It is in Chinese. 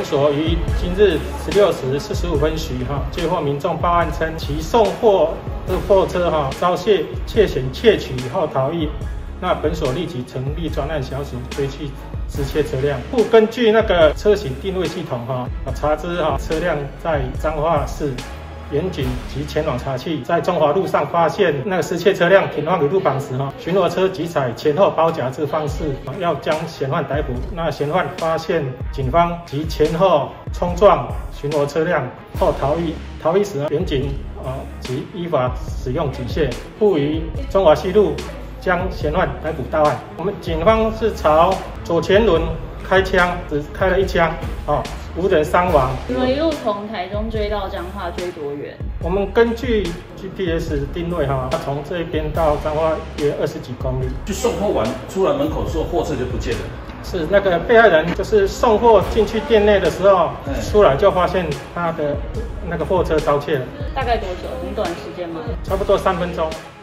所于今日16时45分许接获民众报案称，其送货的货车遭窃险窃取以后逃逸。那本所立即成立专案小组追去失窃车辆。根据那个车型定位系统查知车辆在彰化市远警及前往查缉，在中华路上发现那个失窃车辆停放于路旁时巡逻车即采前后包夹之方式要将嫌犯逮捕。那嫌犯发现警方及前后冲撞巡逻车辆后逃逸，逃逸时远警即依法使用警械附于中华西路，将嫌犯逮捕到案。我们警方是朝左前轮开枪，只开了1枪，无人伤亡。 你们一路从台中追到彰化，追多远？我们根据 GPS 定位从这边到彰化约20几公里。 去送货完出来门口的时候，货车就不见了。 是那个被害人就是送货进去店内的时候，出来就发现他的那个货车遭窃了。 大概多久？很短时间吗？ 差不多3分钟。